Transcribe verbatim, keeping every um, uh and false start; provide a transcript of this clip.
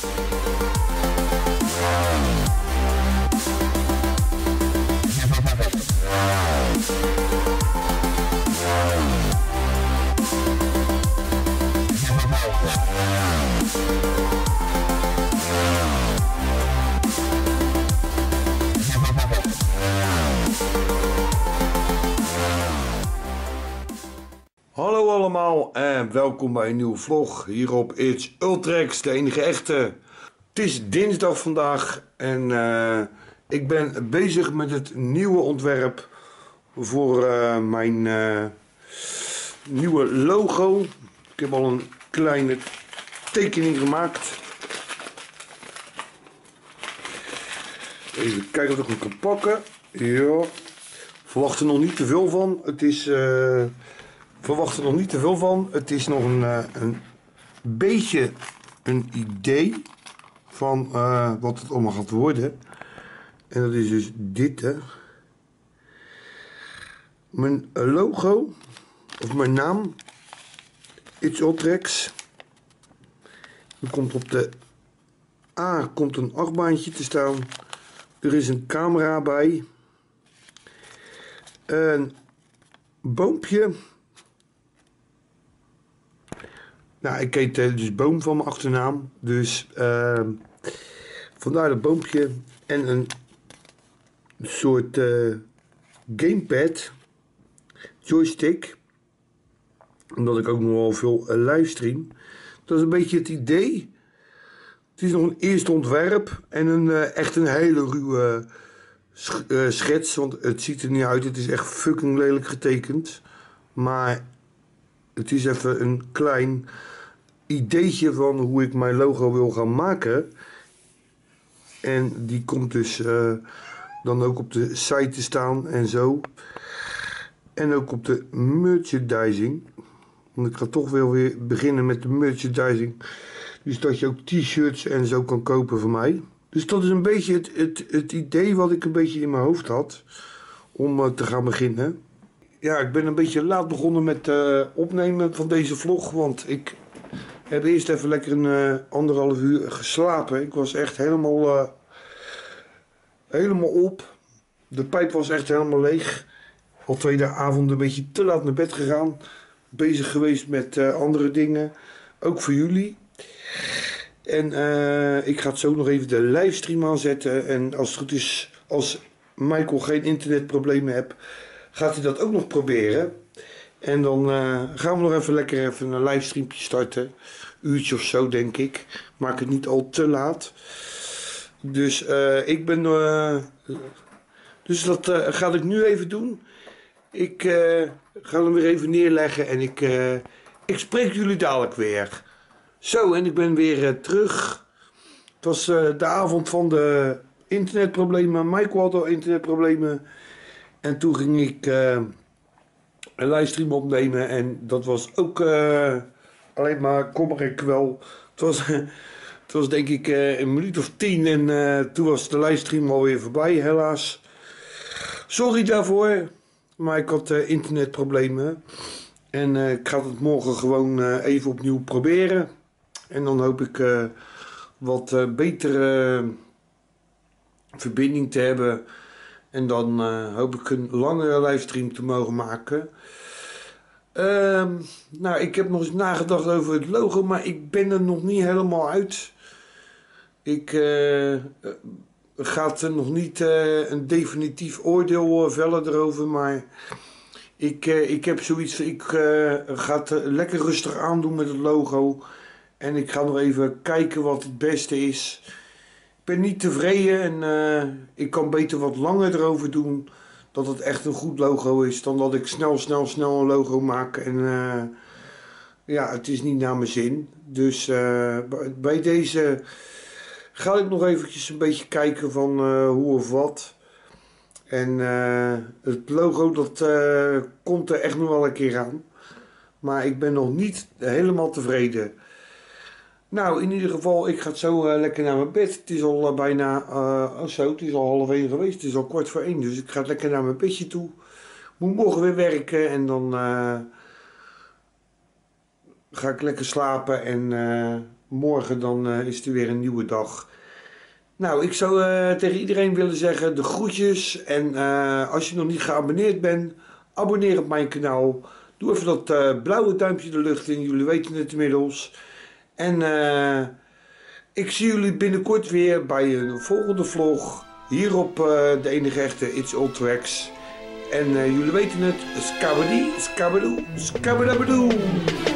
Hallo allemaal en welkom bij een nieuwe vlog hier op It's Ultrex, de enige echte. Het is dinsdag vandaag en uh, ik ben bezig met het nieuwe ontwerp voor uh, mijn uh, nieuwe logo. Ik heb al een kleine tekening gemaakt. Even kijken of ik hem kan pakken. Ja, verwacht er nog niet te veel van. Het is... Uh, Verwacht er nog niet te veel van. Het is nog een, uh, een beetje een idee van uh, wat het allemaal gaat worden. En dat is dus dit, hè. Mijn logo, of mijn naam, It's Ultrex. Er komt op de A komt een achtbaantje te staan. Er is een camera bij. Een boompje. Nou, ik heet dus Boom van mijn achternaam, dus uh, vandaar dat boompje en een soort uh, gamepad, joystick, omdat ik ook nog wel veel uh, livestream. Dat is een beetje het idee. Het is nog een eerste ontwerp en een uh, echt een hele ruwe sch uh, schets, want het ziet er niet uit, het is echt fucking lelijk getekend, maar het is even een klein ideetje van hoe ik mijn logo wil gaan maken. En die komt dus uh, dan ook op de site te staan en zo. En ook op de merchandising. Want ik ga toch wel weer beginnen met de merchandising. Dus dat je ook t-shirts en zo kan kopen van mij. Dus dat is een beetje het, het, het idee wat ik een beetje in mijn hoofd had. Om uh, te gaan beginnen. Ja, ik ben een beetje laat begonnen met uh, opnemen van deze vlog, want ik heb eerst even lekker een uh, anderhalf uur geslapen. Ik was echt helemaal, uh, helemaal op. De pijp was echt helemaal leeg. Al tweede avond een beetje te laat naar bed gegaan. Bezig geweest met uh, andere dingen, ook voor jullie. En uh, ik ga het zo nog even de livestream aanzetten. En als het goed is, als Michael geen internetproblemen heeft, gaat hij dat ook nog proberen. En dan uh, gaan we nog even lekker even een livestreampje starten. Uurtje of zo, denk ik. Maak het niet al te laat. Dus uh, ik ben... Uh, dus dat uh, ga ik nu even doen. Ik uh, ga hem weer even neerleggen. En ik, uh, ik spreek jullie dadelijk weer. Zo, en ik ben weer uh, terug. Het was uh, de avond van de internetproblemen. Michael had al internetproblemen. En toen ging ik uh, een livestream opnemen en dat was ook uh, alleen maar kommer en kwel. Het was, het was denk ik uh, een minuut of tien en uh, toen was de livestream alweer voorbij, helaas. Sorry daarvoor, maar ik had uh, internetproblemen. En uh, ik ga het morgen gewoon uh, even opnieuw proberen. En dan hoop ik uh, wat uh, betere uh, verbinding te hebben. En dan uh, hoop ik een langere livestream te mogen maken. Uh, nou, ik heb nog eens nagedacht over het logo, maar ik ben er nog niet helemaal uit. Ik uh, ga er nog niet uh, een definitief oordeel uh, vellen erover, maar ik, uh, ik heb zoiets van, ik uh, ga het uh, lekker rustig aandoen met het logo. En ik ga nog even kijken wat het beste is. Ik ben niet tevreden en uh, ik kan beter wat langer erover doen. Dat het echt een goed logo is. Dan dat ik snel, snel, snel een logo maak. En uh, ja, het is niet naar mijn zin. Dus uh, bij deze ga ik nog eventjes een beetje kijken van uh, hoe of wat. En uh, het logo dat uh, komt er echt nog wel een keer aan. Maar ik ben nog niet helemaal tevreden. Nou, in ieder geval, ik ga zo uh, lekker naar mijn bed. Het is al uh, bijna, uh, oh zo, het is al half één geweest. Het is al kwart voor één, dus ik ga lekker naar mijn bedje toe. Moet morgen weer werken en dan uh, ga ik lekker slapen. En uh, morgen dan uh, is er weer een nieuwe dag. Nou, ik zou uh, tegen iedereen willen zeggen de groetjes. En uh, als je nog niet geabonneerd bent, abonneer op mijn kanaal. Doe even dat uh, blauwe duimpje de lucht in, jullie weten het inmiddels. En uh, ik zie jullie binnenkort weer bij een volgende vlog. Hier op uh, de enige echte It's All Tracks. En uh, jullie weten het, skabadi, skabadoo, skabadabadoe.